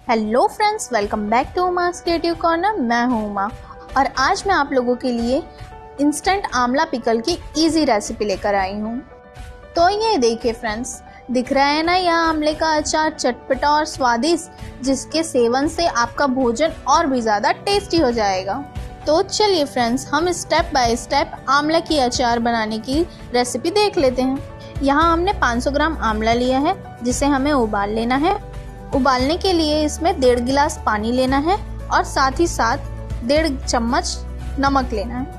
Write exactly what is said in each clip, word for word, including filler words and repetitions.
Hello friends, welcome back to Uma's creative corner. मैं हूं उमा और आज मैं आप लोगों के लिए इंस्टेंट आंवला पिकल की इजी रेसिपी लेकर आई हूं। तो ये देखिए फ्रेंड्स, दिख रहा है ना यह आंवले का अचार, चटपटा और स्वादिष्ट, जिसके सेवन से आपका भोजन और भी ज़्यादा टेस्टी हो जाएगा। तो चलिए फ्रेंड्स, हम स्टेप बाय स्टेप आंवला की अचार बनाने की रेसिपी देख लेते हैं। यहाँ हमने पाँच सौ ग्राम आंवला लिया है, जिसे हमें उबाल लेना है। उबालने के लिए इसमें डेढ़ गिलास पानी लेना है और साथ ही साथ डेढ़ चम्मच नमक लेना है।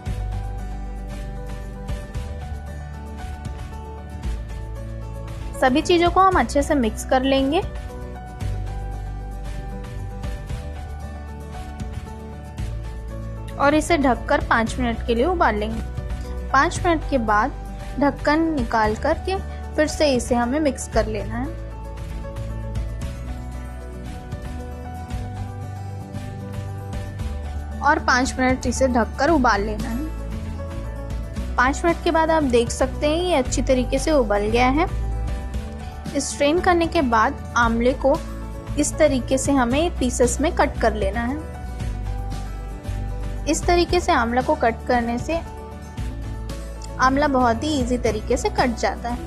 सभी चीजों को हम अच्छे से मिक्स कर लेंगे। और इसे ढककर पाँच मिनट के लिए उबाल लेंगे। पाँच मिनट के बाद ढक्कन निकाल करके फिर से इसे हमें मिक्स कर लेना है। और पाँच मिनट इसे ढककर उबाल लेना है। पाँच मिनट के बाद आप देख सकते हैं ये अच्छी तरीके से उबल गया है। स्ट्रेन करने के बाद आंवले को इस तरीके से हमें पीसेस में कट कर लेना है। इस तरीके से आंवला को कट करने से आंवला बहुत ही इजी तरीके से कट जाता है।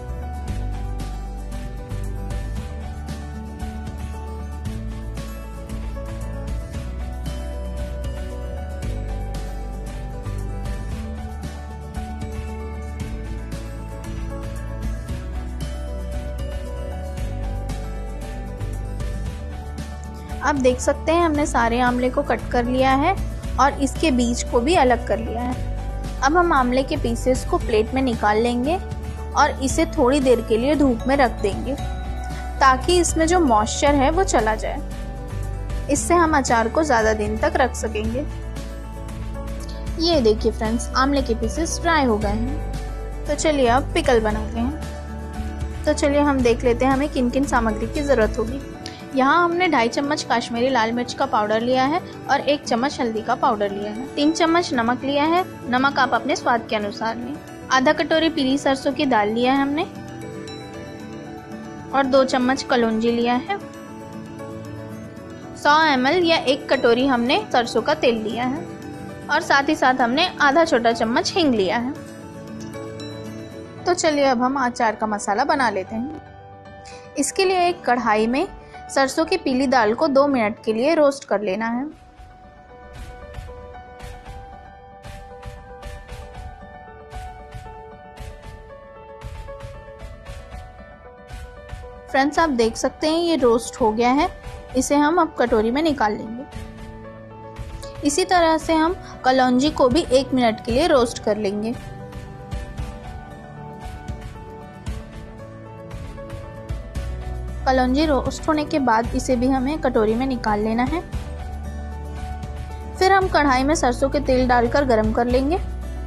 आप देख सकते हैं हमने सारे आंवले को कट कर लिया है और इसके बीज को भी अलग कर लिया है। अब हम आंवले के पीसेस को प्लेट में निकाल लेंगे और इसे थोड़ी देर के लिए धूप में रख देंगे, ताकि इसमें जो मॉइस्चर है वो चला जाए। इससे हम अचार को ज़्यादा दिन तक रख सकेंगे। ये देखिए फ्रेंड्स, आंवले के पीसेस फ्राई हो गए हैं। तो चलिए अब पिकल बनाते हैं। तो चलिए हम देख लेते हैं हमें किन किन सामग्री की ज़रूरत होगी। यहाँ हमने ढाई चम्मच काश्मीरी लाल मिर्च का पाउडर लिया है और एक चम्मच हल्दी का पाउडर लिया है। तीन चम्मच नमक लिया है, नमक आप अपने स्वाद के अनुसार लें। आधा कटोरी पीली सरसों की दाल लिया है हमने और दो चम्मच कलौंजी लिया है। सौ एम एल या एक कटोरी हमने सरसों का तेल लिया है और साथ ही साथ हमने आधा छोटा चम्मच हींग लिया है। तो चलिए अब हम अचार का मसाला बना लेते हैं। इसके लिए एक कढ़ाई में सरसों की पीली दाल को दो मिनट के लिए रोस्ट कर लेना है। फ्रेंड्स, आप देख सकते हैं ये रोस्ट हो गया है। इसे हम अब कटोरी में निकाल लेंगे। इसी तरह से हम कलौंजी को भी एक मिनट के लिए रोस्ट कर लेंगे। कलौंजी रोस्ट होने के बाद इसे भी हमें कटोरी में निकाल लेना है। फिर हम कढ़ाई में सरसों के तेल डालकर गरम कर लेंगे।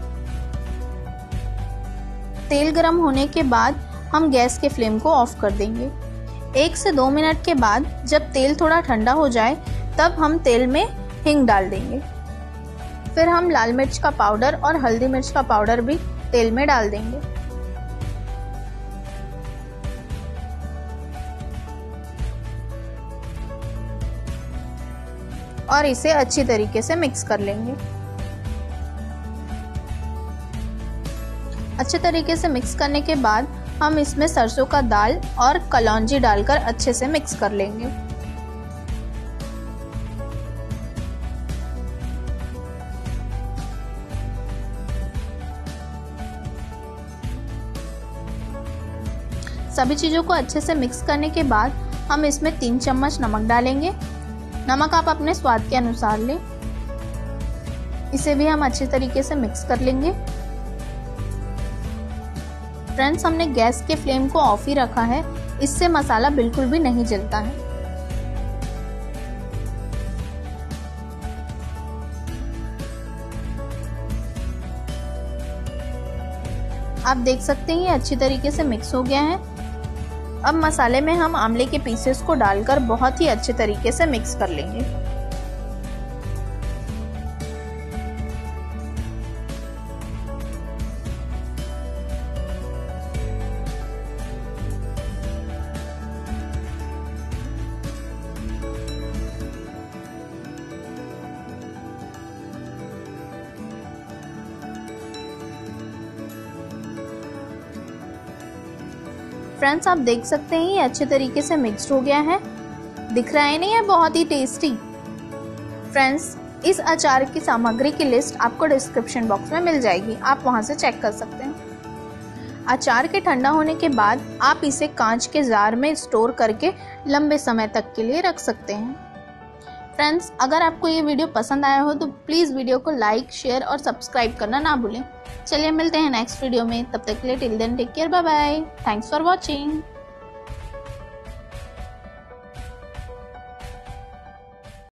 तेल गरम होने के बाद हम गैस के फ्लेम को ऑफ कर देंगे। एक से दो मिनट के बाद जब तेल थोड़ा ठंडा हो जाए तब हम तेल में हींग डाल देंगे। फिर हम लाल मिर्च का पाउडर और हल्दी मिर्च का पाउडर भी तेल में डाल देंगे। और इसे अच्छी तरीके से मिक्स कर लेंगे। अच्छे तरीके से मिक्स करने के बाद हम इसमें सरसों का दाल और कलौंजी डालकर अच्छे से मिक्स कर लेंगे। सभी चीज़ों को अच्छे से मिक्स करने के बाद हम इसमें तीन चम्मच नमक डालेंगे। नमक आप अपने स्वाद के अनुसार लें। इसे भी हम अच्छे तरीके से मिक्स कर लेंगे। फ्रेंड्स, हमने गैस के फ्लेम को ऑफ ही रखा है, इससे मसाला बिल्कुल भी नहीं जलता है। आप देख सकते हैं ये अच्छी तरीके से मिक्स हो गया है। अब मसाले में हम आंवले के पीसेस को डालकर बहुत ही अच्छे तरीके से मिक्स कर लेंगे। फ्रेंड्स आप देख सकते हैं ये अच्छे तरीके से मिक्स्ड हो गया है। दिख रहा है नहीं, है बहुत ही टेस्टी। फ्रेंड्स इस अचार की सामग्री की लिस्ट आपको डिस्क्रिप्शन बॉक्स में मिल जाएगी, आप वहां से चेक कर सकते हैं। अचार के ठंडा होने के बाद आप इसे कांच के जार में स्टोर करके लंबे समय तक के लिए रख सकते हैं। फ्रेंड्स अगर आपको ये वीडियो पसंद आया हो तो प्लीज़ वीडियो को लाइक, शेयर और सब्सक्राइब करना ना भूलें। चलिए मिलते हैं नेक्स्ट वीडियो में, तब तक के लिए till then take care, bye bye, thanks for watching.